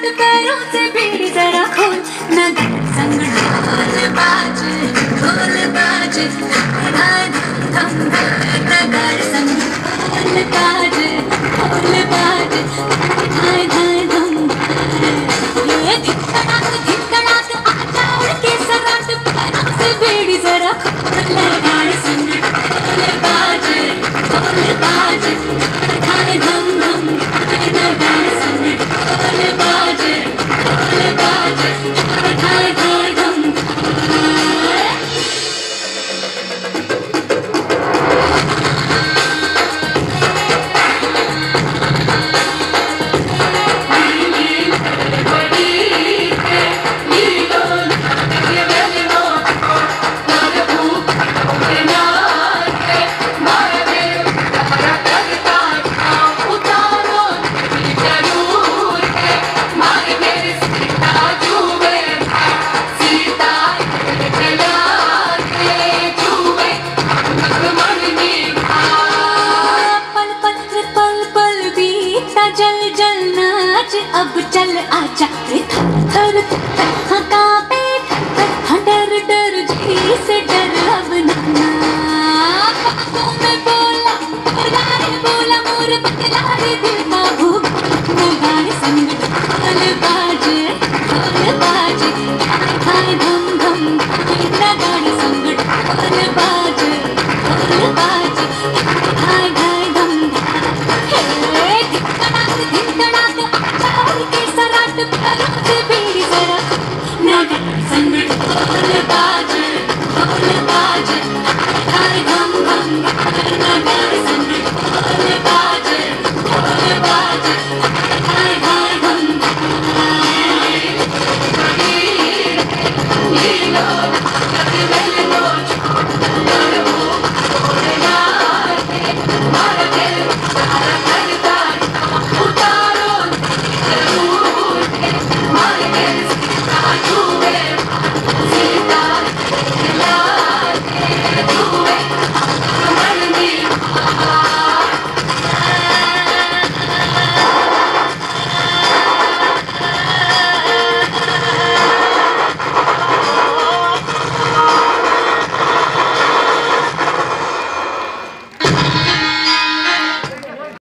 पैरों से भी जरा खोल नगर संग ढोल बाजे धाय धम धम नगर संग ढोल बाजे धाय धाय धम ये धिकड़ाक आजा उड़ के सराट पैरों से भी जरा खोल नगर संग ढोल बाजे धाय धम धम नगर संग ढोल बाजे धाय धाय धम अब चल आजा थर थर हाँ कांपे हाँ डर डर जी से डर अब ना बातों में बोला मोर बतला रे दिल का भूख नगाड़े संग ढोल बाजे हाय धम धम नगाड़े संग ढोल बाजे हाय हाय धम हे धिकड़ाक के सराट पैरों से भी जरा नगर संग ढोल बाजे हाय धम धम नगर संग ढोल बाजे हाय हाय धम लो